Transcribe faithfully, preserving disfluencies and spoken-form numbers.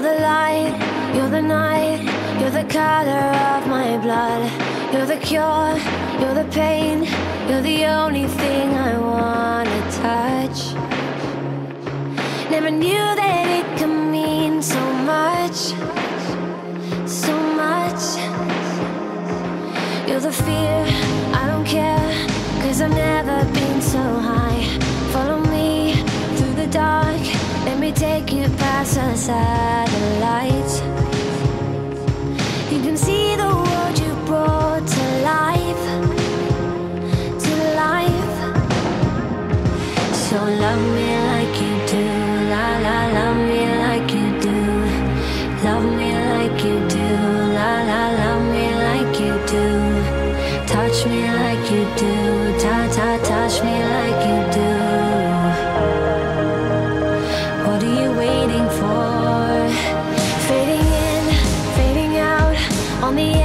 the light, you're the night, you're the color of my blood. You're the cure, you're the pain, you're the only thing I wanna touch. Never knew that it could mean so much, so much. You're the fear, I don't care, cause I've never been so high. Follow me through the dark, let me take you past the satellites. You can see the world you brought to life, to life. So love me like you do, la la, love me like you do. Love me like you do, la la, love me like you do. Touch me like you do, ta ta, touch me like you do. What are you waiting for? Fading in, fading out on the